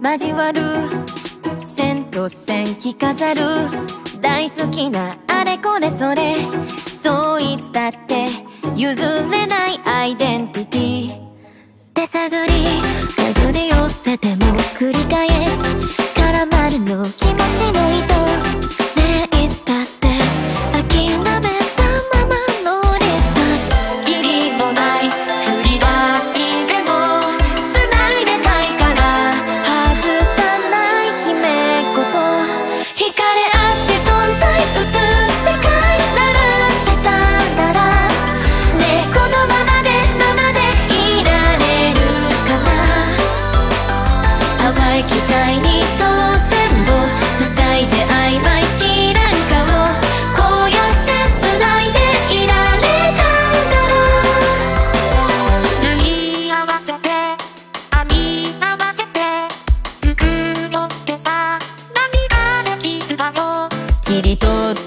交わる線と線着飾る大好きなあれこれそれそういつだって譲れないアイデンティティ手探り手繰り寄せても繰り返し絡まるの気持ちの糸ねえいつだって諦めたままのリスタート義理のない振り出しでも繋いでたいから外さない姫子と惹かれ合って存在映す世界ならせたならねえこのままでいられるかな淡い期待に当選を塞いで曖昧知らん顔こうやって繋いでいられたんだろう縫い合わせて編み合わせて作ろうってさ何ができるだろう切り取っ